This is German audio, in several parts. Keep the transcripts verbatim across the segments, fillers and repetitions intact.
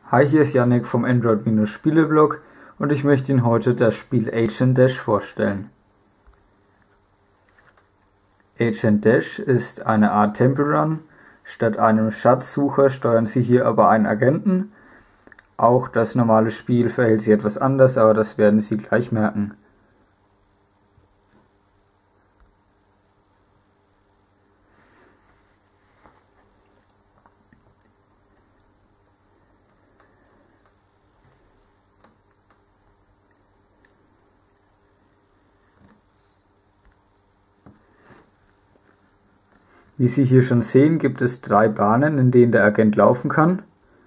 Hi, hier ist Yannick vom Android-Spiele-Blog und ich möchte Ihnen heute das Spiel Agent Dash vorstellen. Agent Dash ist eine Art Temple Run. Statt einem Schatzsucher steuern Sie hier aber einen Agenten. Auch das normale Spiel verhält sich etwas anders, aber das werden Sie gleich merken. Wie Sie hier schon sehen, gibt es drei Bahnen, in denen der Agent laufen kann.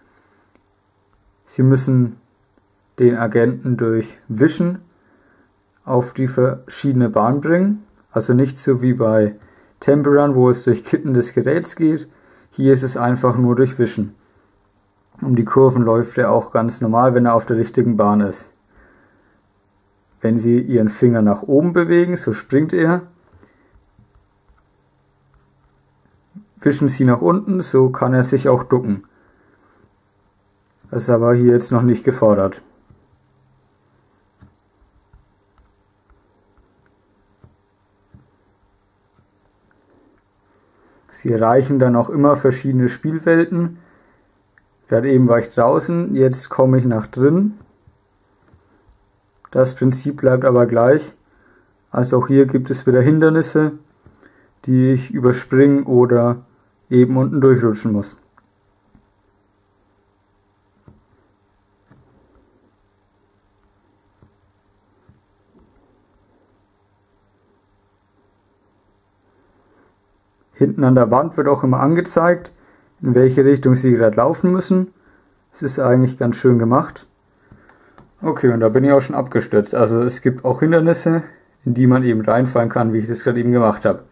Sie müssen den Agenten durch Wischen auf die verschiedene Bahn bringen. Also nicht so wie bei Temple Run, wo es durch Kippen des Geräts geht. Hier ist es einfach nur durch Wischen. Um die Kurven läuft er auch ganz normal, wenn er auf der richtigen Bahn ist. Wenn Sie Ihren Finger nach oben bewegen, so springt er. Wischen Sie nach unten, so kann er sich auch ducken. Das ist aber hier jetzt noch nicht gefordert. Sie erreichen dann auch immer verschiedene Spielwelten. Gerade eben war ich draußen, jetzt komme ich nach drin. Das Prinzip bleibt aber gleich. Also auch hier gibt es wieder Hindernisse, die ich überspringen oder eben unten durchrutschen muss. Hinten an der Wand wird auch immer angezeigt, in welche Richtung Sie gerade laufen müssen. Es ist eigentlich ganz schön gemacht. Okay, und da bin ich auch schon abgestürzt. Also es gibt auch Hindernisse, in die man eben reinfallen kann, wie ich das gerade eben gemacht habe.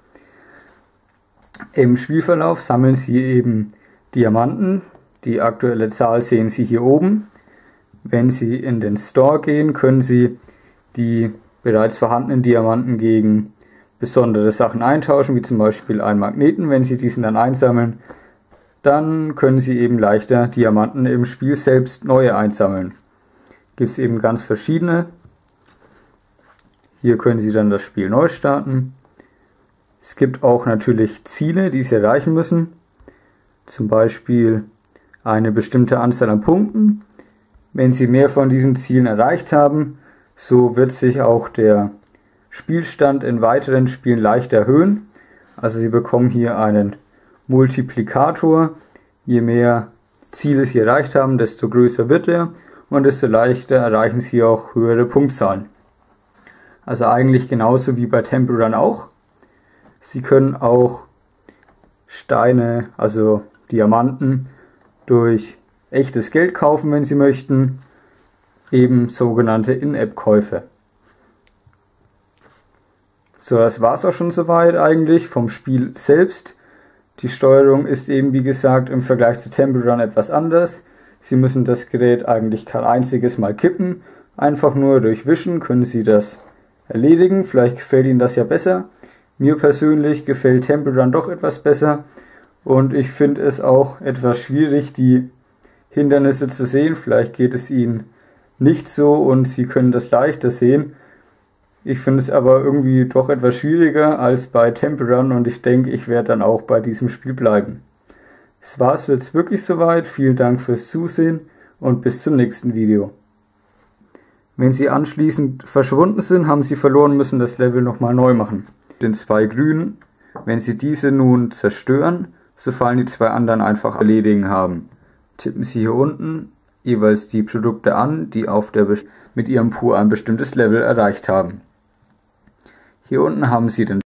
Im Spielverlauf sammeln Sie eben Diamanten. Die aktuelle Zahl sehen Sie hier oben. Wenn Sie in den Store gehen, können Sie die bereits vorhandenen Diamanten gegen besondere Sachen eintauschen, wie zum Beispiel einen Magneten. Wenn Sie diesen dann einsammeln, dann können Sie eben leichter Diamanten im Spiel selbst neue einsammeln. Gibt es eben ganz verschiedene. Hier können Sie dann das Spiel neu starten. Es gibt auch natürlich Ziele, die Sie erreichen müssen. Zum Beispiel eine bestimmte Anzahl an Punkten. Wenn Sie mehr von diesen Zielen erreicht haben, so wird sich auch der Spielstand in weiteren Spielen leicht erhöhen. Also Sie bekommen hier einen Multiplikator. Je mehr Ziele Sie erreicht haben, desto größer wird er und desto leichter erreichen Sie auch höhere Punktzahlen. Also eigentlich genauso wie bei Temple Run auch. Sie können auch Steine, also Diamanten, durch echtes Geld kaufen, wenn Sie möchten. Eben sogenannte In-App-Käufe. So, das war es auch schon soweit eigentlich vom Spiel selbst. Die Steuerung ist eben, wie gesagt, im Vergleich zu Temple Run etwas anders. Sie müssen das Gerät eigentlich kein einziges Mal kippen. Einfach nur durch Wischen können Sie das erledigen. Vielleicht gefällt Ihnen das ja besser. Mir persönlich gefällt Temple Run doch etwas besser und ich finde es auch etwas schwierig, die Hindernisse zu sehen. Vielleicht geht es Ihnen nicht so und Sie können das leichter sehen. Ich finde es aber irgendwie doch etwas schwieriger als bei Temple Run und ich denke, ich werde dann auch bei diesem Spiel bleiben. Das war's jetzt wirklich soweit. Vielen Dank fürs Zusehen und bis zum nächsten Video. Wenn Sie anschließend verschwunden sind, haben Sie verloren, müssen das Level nochmal neu machen. Den zwei grünen, wenn Sie diese nun zerstören, so fallen die zwei anderen einfach erledigen haben. Tippen Sie hier unten jeweils die Produkte an, die auf der mit Ihrem Pool ein bestimmtes Level erreicht haben. Hier unten haben Sie den